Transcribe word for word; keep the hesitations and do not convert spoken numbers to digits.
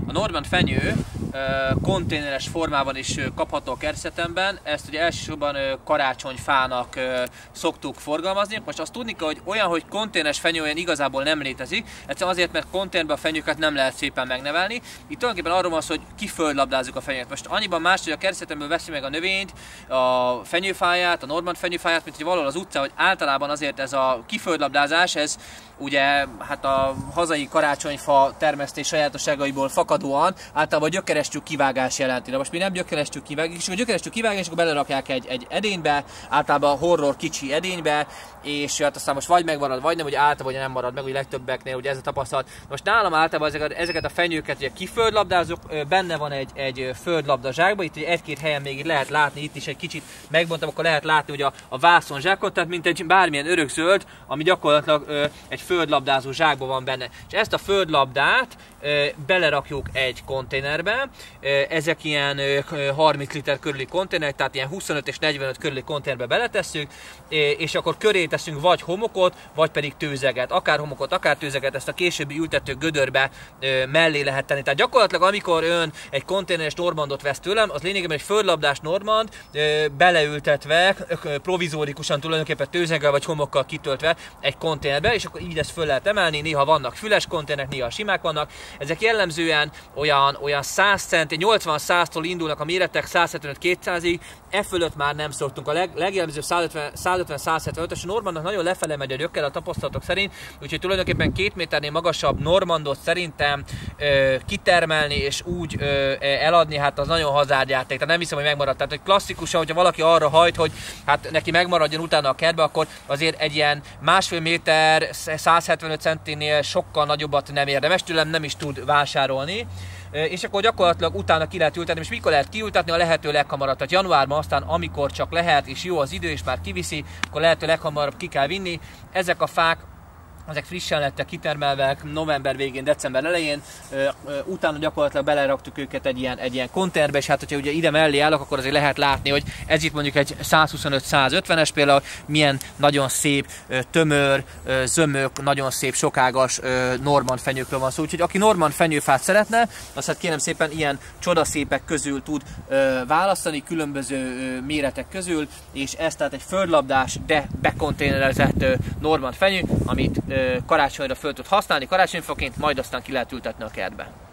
A normand fenyő konténeres formában is kapható a kertszetemben. Ezt ugye elsősorban karácsonyfának szoktuk forgalmazni. Most azt tudni kell, hogy olyan, hogy konténeres fenyő olyan igazából nem létezik. Egyszerűen azért, mert konténerben a fenyőket nem lehet szépen megnevelni. Itt tulajdonképpen arról van szó, hogy kiföldlabdázzuk a fenyőt. Most annyiban más, hogy a kertszetemből veszi meg a növényt, a fenyőfáját, a normand fenyőfáját, mint hogy valahol az utcán, hogy általában azért ez a kiföldlabdázás, ez ugye hát a hazai karácsonyfa termesztés sajátosságaiból fakadóan általában gyökerestük kivágás jelenti. De most mi nem gyökerestük kivágás, és a gyökerestük kivágás, akkor belerakják egy, egy edénybe, általában horror kicsi edénybe, és hát aztán most vagy megmarad, vagy nem, hogy általában nem marad meg, hogy legtöbbeknél ugye ez a tapasztalat. Most nálam általában ezeket, ezeket a fenyőket ugye kiföldlabdázok, benne van egy, egy földlabda zsákba, itt egy-két helyen még itt lehet látni, itt is egy kicsit megbontam, akkor lehet látni, hogy a, a vászonzsákot, tehát mint egy bármilyen örökzöld, ami gyakorlatilag ö, egy földlabdázó zsákban van benne. És ezt a földlabdát ö, belerakjuk egy konténerbe, ö, ezek ilyen ö, harminc liter körüli konténerek, tehát ilyen huszonöt és negyvenöt körüli konténerbe beletesszük, és akkor köré teszünk vagy homokot, vagy pedig tőzeget. Akár homokot, akár tőzeget, ezt a későbbi ültető gödörbe ö, mellé lehet tenni. Tehát gyakorlatilag amikor ön egy konténeres normandot vesz tőlem, az lényegében egy földlabdás normand, ö, beleültetve, ö, provizórikusan tulajdonképpen tőzeggel vagy homokkal kitöltve egy konténerbe, és akkor így ezt föl lehet emelni. Néha vannak füles konténerek, néha simák vannak. Ezek jellemzően olyan, olyan száz centi, nyolcvan-száztól indulnak a méretek, száz hetvenöt-kétszázig, e fölött már nem szoktunk. A leg, legjellemzőbb száz ötven-száz hetvenötös, a normandnak nagyon lefele megy a gyökere a tapasztalatok szerint, úgyhogy tulajdonképpen két méternél magasabb normandot szerintem ö, kitermelni és úgy ö, eladni, hát az nagyon hazárdjáték, tehát nem hiszem, hogy megmaradt. Tehát, hogy klasszikusan, hogyha valaki arra hajt, hogy hát neki megmaradjon utána a kertbe, akkor azért egy ilyen másfél méter, száz hetvenöt centinél sokkal nagyobbat nem érdemes, tőlem nem is tud vásárolni. És akkor gyakorlatilag utána ki lehet ültetni, és mikor lehet kiültetni? A lehető leghamarabb. Tehát januárban aztán, amikor csak lehet, és jó az idő, és már kiviszi, akkor lehető leghamarabb ki kell vinni. Ezek a fák, ezek frissen lettek kitermelve november végén, december elején, utána gyakorlatilag beleraktuk őket egy ilyen, egy ilyen konténerbe, és hát hogyha ugye ide mellé állok, akkor azért lehet látni, hogy ez itt mondjuk egy száz huszonöt száz ötvenes például, milyen nagyon szép, tömör, zömök, nagyon szép, sokágas normand fenyőkről van szó. Úgyhogy aki normand fenyőfát szeretne, azt hát kérem szépen ilyen csodaszépek közül tud választani, különböző méretek közül, és ez tehát egy földlabdás, de bekonténerezett normand fenyő, amit karácsonyra föl tud használni, karácsonyfaként, majd aztán ki lehet ültetni a kertbe.